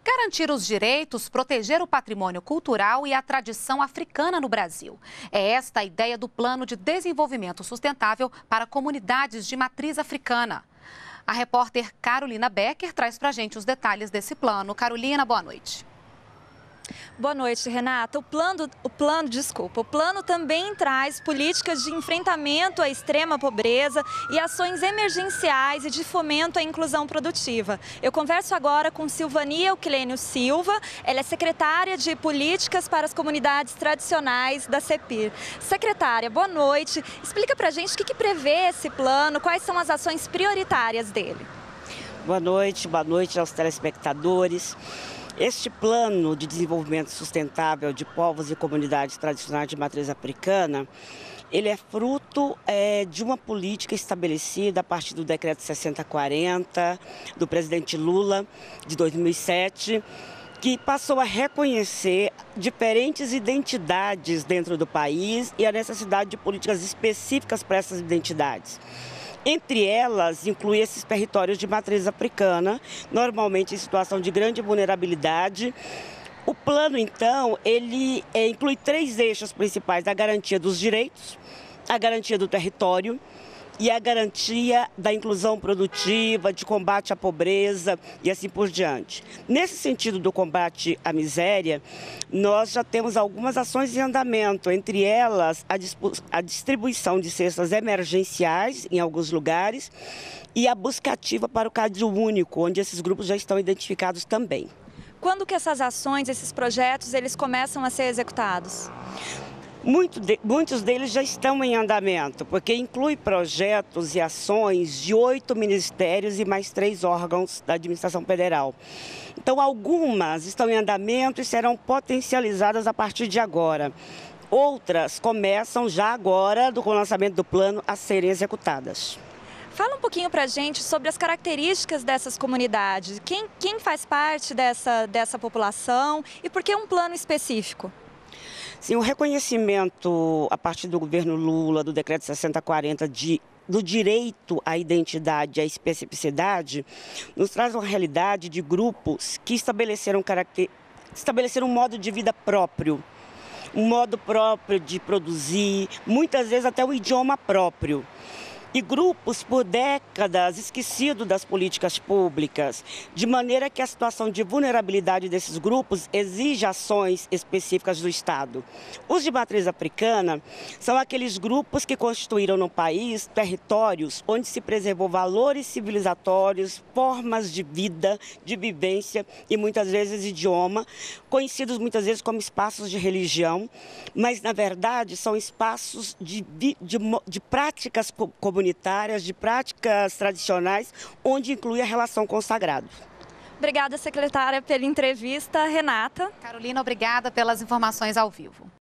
Garantir os direitos, proteger o patrimônio cultural e a tradição africana no Brasil. É esta a ideia do Plano de Desenvolvimento Sustentável para comunidades de matriz africana. A repórter Carolina Becker traz pra gente os detalhes desse plano. Carolina, boa noite. Boa noite, Renata. O plano também traz políticas de enfrentamento à extrema pobreza e ações emergenciais e de fomento à inclusão produtiva. Eu converso agora com Silvania Euclênio Silva, ela é secretária de Políticas para as Comunidades Tradicionais da CEPIR. Secretária, boa noite. Explica pra gente o que prevê esse plano, quais são as ações prioritárias dele. Boa noite aos telespectadores. Este plano de desenvolvimento sustentável de povos e comunidades tradicionais de matriz africana, ele é fruto de uma política estabelecida a partir do decreto 6040 do presidente Lula, de 2007, que passou a reconhecer diferentes identidades dentro do país e a necessidade de políticas específicas para essas identidades. Entre elas, inclui esses territórios de matriz africana, normalmente em situação de grande vulnerabilidade. O plano, então, ele inclui 3 eixos principais: a garantia dos direitos, a garantia do território e a garantia da inclusão produtiva, de combate à pobreza e assim por diante. Nesse sentido do combate à miséria, nós já temos algumas ações em andamento, entre elas a distribuição de cestas emergenciais em alguns lugares e a busca ativa para o Cadastro Único, onde esses grupos já estão identificados também. Quando que essas ações, esses projetos, eles começam a ser executados? Muitos deles já estão em andamento, porque inclui projetos e ações de 8 ministérios e mais 3 órgãos da administração federal. Então, algumas estão em andamento e serão potencializadas a partir de agora. Outras começam já agora, com o lançamento do plano, a serem executadas. Fala um pouquinho pra gente sobre as características dessas comunidades. Quem faz parte dessa população e por que um plano específico? Sim, o reconhecimento a partir do governo Lula, do decreto 6040, do direito à identidade, à especificidade, nos traz uma realidade de grupos que estabeleceram um modo de vida próprio, um modo próprio de produzir, muitas vezes até o idioma próprio. E grupos, por décadas, esquecidos das políticas públicas, de maneira que a situação de vulnerabilidade desses grupos exige ações específicas do Estado. Os de matriz africana são aqueles grupos que constituíram no país territórios onde se preservou valores civilizatórios, formas de vida, de vivência e muitas vezes idioma, conhecidos muitas vezes como espaços de religião, mas na verdade são espaços de práticas comunitárias, de práticas tradicionais, onde inclui a relação com o sagrado. Obrigada, secretária, pela entrevista. Renata. Carolina, obrigada pelas informações ao vivo.